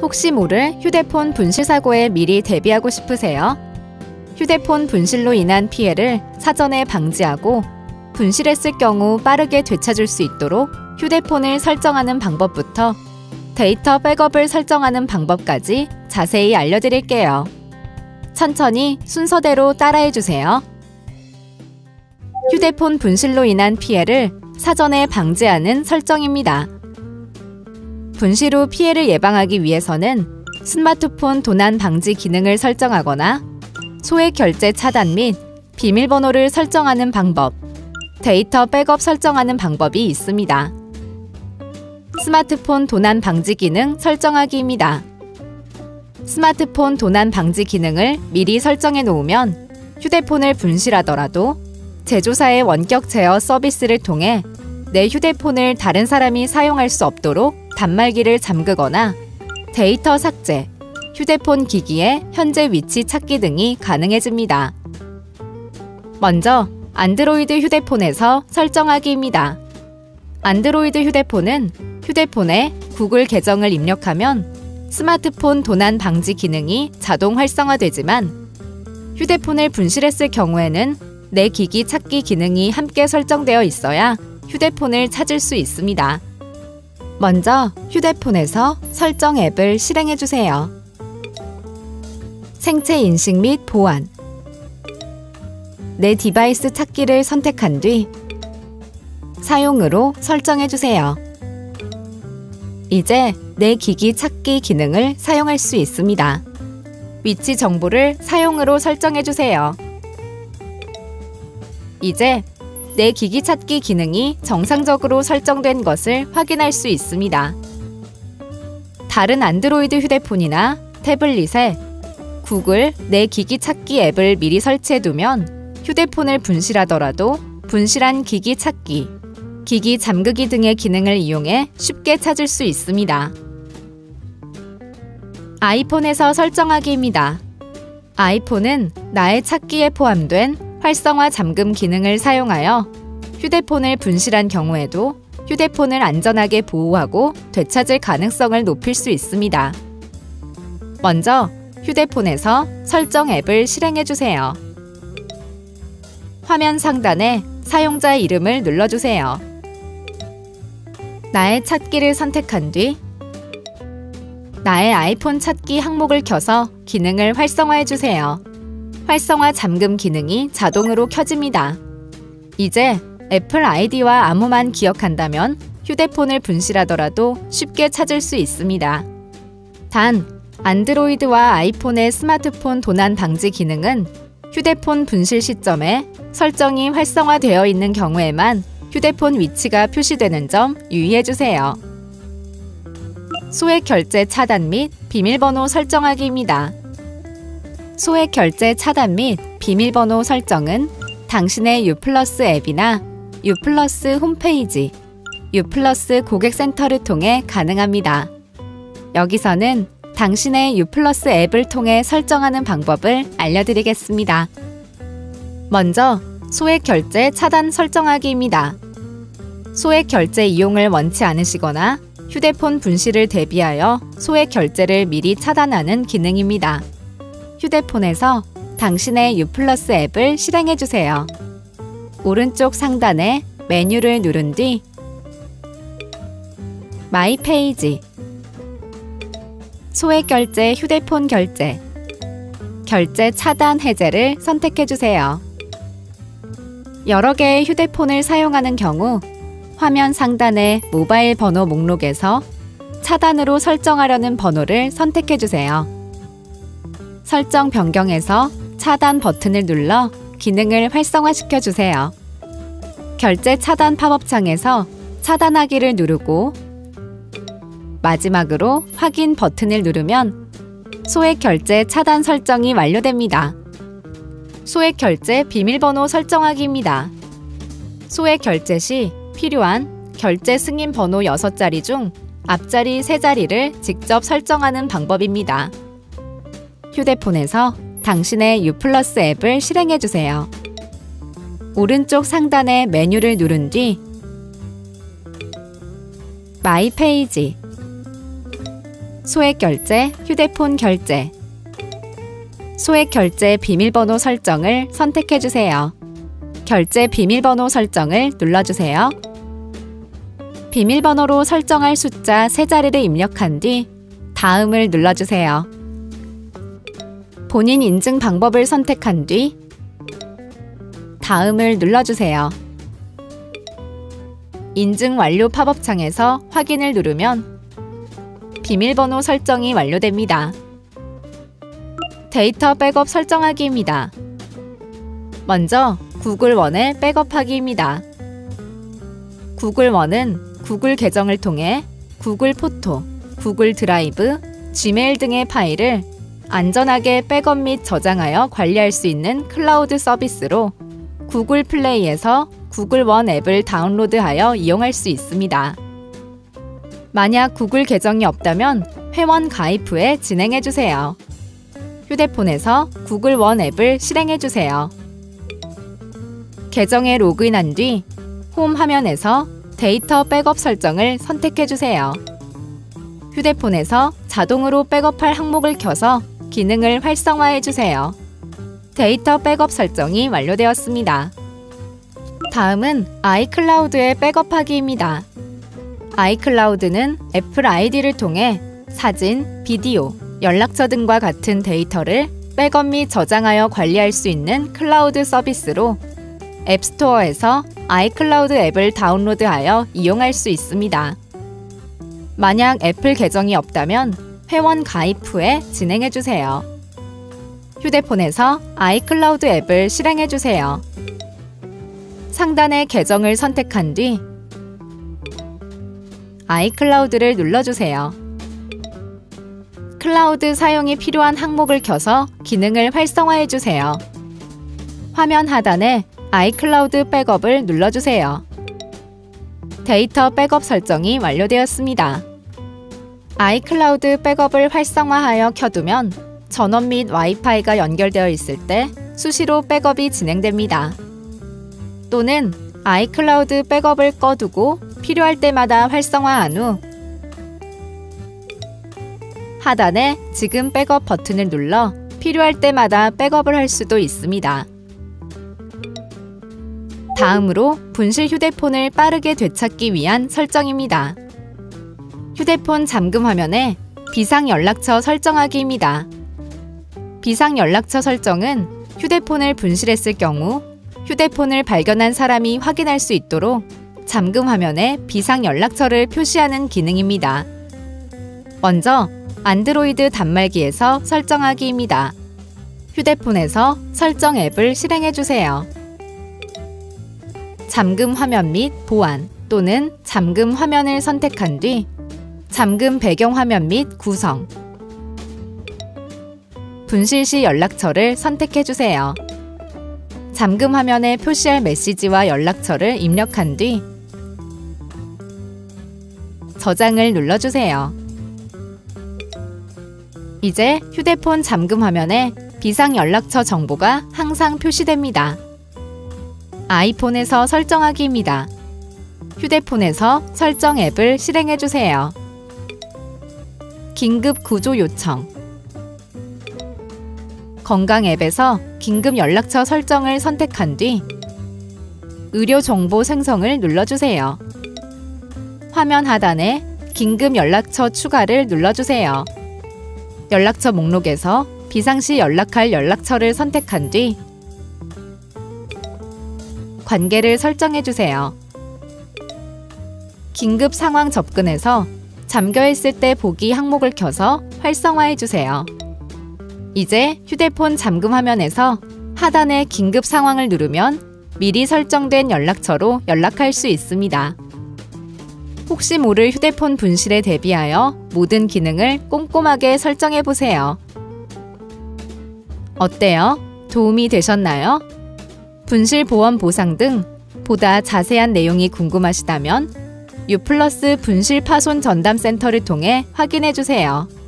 혹시 모를 휴대폰 분실 사고에 미리 대비하고 싶으세요? 휴대폰 분실로 인한 피해를 사전에 방지하고 분실했을 경우 빠르게 되찾을 수 있도록 휴대폰을 설정하는 방법부터 데이터 백업을 설정하는 방법까지 자세히 알려드릴게요. 천천히 순서대로 따라해주세요. 휴대폰 분실로 인한 피해를 사전에 방지하는 설정입니다. 분실 후 피해를 예방하기 위해서는 스마트폰 도난 방지 기능을 설정하거나 소액 결제 차단 및 비밀번호를 설정하는 방법, 데이터 백업 설정하는 방법이 있습니다. 스마트폰 도난 방지 기능 설정하기입니다. 스마트폰 도난 방지 기능을 미리 설정해 놓으면 휴대폰을 분실하더라도 제조사의 원격 제어 서비스를 통해 내 휴대폰을 다른 사람이 사용할 수 없도록 단말기를 잠그거나 데이터 삭제, 휴대폰 기기의 현재 위치 찾기 등이 가능해집니다. 먼저 안드로이드 휴대폰에서 설정하기입니다. 안드로이드 휴대폰은 휴대폰에 구글 계정을 입력하면 스마트폰 도난 방지 기능이 자동 활성화되지만 휴대폰을 분실했을 경우에는 내 기기 찾기 기능이 함께 설정되어 있어야 휴대폰을 찾을 수 있습니다. 먼저 휴대폰에서 설정 앱을 실행해주세요. 생체 인식 및 보안, 내 디바이스 찾기를 선택한 뒤 사용으로 설정해주세요. 이제 내 기기 찾기 기능을 사용할 수 있습니다. 위치 정보를 사용으로 설정해주세요. 이제 내 기기 찾기 기능이 정상적으로 설정된 것을 확인할 수 있습니다. 다른 안드로이드 휴대폰이나 태블릿에 구글 내 기기 찾기 앱을 미리 설치해두면 휴대폰을 분실하더라도 분실한 기기 찾기, 기기 잠그기 등의 기능을 이용해 쉽게 찾을 수 있습니다. 아이폰에서 설정하기입니다. 아이폰은 나의 찾기에 포함된 활성화 잠금 기능을 사용하여 휴대폰을 분실한 경우에도 휴대폰을 안전하게 보호하고 되찾을 가능성을 높일 수 있습니다. 먼저 휴대폰에서 설정 앱을 실행해주세요. 화면 상단에 사용자 이름을 눌러주세요. 나의 찾기를 선택한 뒤 나의 아이폰 찾기 항목을 켜서 기능을 활성화해주세요. 활성화 잠금 기능이 자동으로 켜집니다. 이제 애플 아이디와 암호만 기억한다면 휴대폰을 분실하더라도 쉽게 찾을 수 있습니다. 단, 안드로이드와 아이폰의 스마트폰 도난 방지 기능은 휴대폰 분실 시점에 설정이 활성화되어 있는 경우에만 휴대폰 위치가 표시되는 점 유의해주세요. 소액 결제 차단 및 비밀번호 설정하기입니다. 소액 결제 차단 및 비밀번호 설정은 당신의 유플러스 앱이나 유플러스 홈페이지, 유플러스 고객센터를 통해 가능합니다. 여기서는 당신의 유플러스 앱을 통해 설정하는 방법을 알려드리겠습니다. 먼저 소액 결제 차단 설정하기입니다. 소액 결제 이용을 원치 않으시거나 휴대폰 분실을 대비하여 소액 결제를 미리 차단하는 기능입니다. 휴대폰에서 당신의 유플러스 앱을 실행해주세요. 오른쪽 상단에 메뉴를 누른 뒤 마이 페이지, 소액 결제 휴대폰 결제, 결제 차단 해제를 선택해주세요. 여러 개의 휴대폰을 사용하는 경우 화면 상단의 모바일 번호 목록에서 차단으로 설정하려는 번호를 선택해주세요. 설정 변경에서 차단 버튼을 눌러 기능을 활성화시켜주세요. 결제 차단 팝업창에서 차단하기를 누르고 마지막으로 확인 버튼을 누르면 소액 결제 차단 설정이 완료됩니다. 소액 결제 비밀번호 설정하기입니다. 소액 결제 시 필요한 결제 승인 번호 6자리 중 앞자리 3자리를 직접 설정하는 방법입니다. 휴대폰에서 당신의 유플러스 앱을 실행해주세요. 오른쪽 상단의 메뉴를 누른 뒤 마이 페이지, 소액 결제, 휴대폰 결제. 소액 결제 비밀번호 설정을 선택해 주세요. 결제 비밀번호 설정을 눌러주세요. 비밀번호로 설정할 숫자 3자리를 입력한 뒤 다음을 눌러주세요. 본인 인증 방법을 선택한 뒤 다음을 눌러주세요. 인증 완료 팝업 창에서 확인을 누르면 비밀번호 설정이 완료됩니다. 데이터 백업 설정하기입니다. 먼저 구글 원에 백업하기입니다. 구글 원은 구글 계정을 통해 구글 포토, 구글 드라이브, 지메일 등의 파일을 안전하게 백업 및 저장하여 관리할 수 있는 클라우드 서비스로 구글 플레이에서 구글 원 앱을 다운로드하여 이용할 수 있습니다. 만약 구글 계정이 없다면 회원 가입 후에 진행해주세요. 휴대폰에서 구글 원 앱을 실행해주세요. 계정에 로그인한 뒤 홈 화면에서 데이터 백업 설정을 선택해주세요. 휴대폰에서 자동으로 백업할 항목을 켜서 기능을 활성화해주세요. 데이터 백업 설정이 완료되었습니다. 다음은 아이클라우드의 백업하기입니다. 아이클라우드는 애플 아이디를 통해 사진, 비디오, 연락처 등과 같은 데이터를 백업 및 저장하여 관리할 수 있는 클라우드 서비스로 앱스토어에서 아이클라우드 앱을 다운로드하여 이용할 수 있습니다. 만약 애플 계정이 없다면 회원 가입 후에 진행해주세요. 휴대폰에서 아이클라우드 앱을 실행해주세요. 상단의 계정을 선택한 뒤 아이클라우드를 눌러주세요. 클라우드 사용이 필요한 항목을 켜서 기능을 활성화해주세요. 화면 하단에 아이클라우드 백업을 눌러주세요. 데이터 백업 설정이 완료되었습니다. 아이클라우드 백업을 활성화하여 켜두면 전원 및 와이파이가 연결되어 있을 때 수시로 백업이 진행됩니다. 또는 아이클라우드 백업을 꺼두고 필요할 때마다 활성화한 후 하단에 지금 백업 버튼을 눌러 필요할 때마다 백업을 할 수도 있습니다. 다음으로 분실 휴대폰을 빠르게 되찾기 위한 설정입니다. 휴대폰 잠금 화면에 비상연락처 설정하기입니다. 비상연락처 설정은 휴대폰을 분실했을 경우 휴대폰을 발견한 사람이 확인할 수 있도록 잠금 화면에 비상연락처를 표시하는 기능입니다. 먼저 안드로이드 단말기에서 설정하기입니다. 휴대폰에서 설정 앱을 실행해주세요. 잠금 화면 및 보안 또는 잠금 화면을 선택한 뒤 잠금 배경 화면 및 구성, 분실 시 연락처를 선택해주세요. 잠금 화면에 표시할 메시지와 연락처를 입력한 뒤 저장을 눌러주세요. 이제 휴대폰 잠금 화면에 비상연락처 정보가 항상 표시됩니다. 아이폰에서 설정하기입니다. 휴대폰에서 설정 앱을 실행해주세요. 긴급 구조 요청, 건강 앱에서 긴급 연락처 설정을 선택한 뒤 의료 정보 생성을 눌러주세요. 화면 하단에 긴급 연락처 추가를 눌러주세요. 연락처 목록에서 비상시 연락할 연락처를 선택한 뒤 관계를 설정해주세요. 긴급 상황 접근에서 잠겨있을 때 보기 항목을 켜서 활성화해주세요. 이제 휴대폰 잠금 화면에서 하단의 긴급 상황을 누르면 미리 설정된 연락처로 연락할 수 있습니다. 혹시 모를 휴대폰 분실에 대비하여 모든 기능을 꼼꼼하게 설정해보세요. 어때요? 도움이 되셨나요? 분실 보험 보상 등 보다 자세한 내용이 궁금하시다면 U+ 분실 파손 전담 센터를 통해 확인해주세요.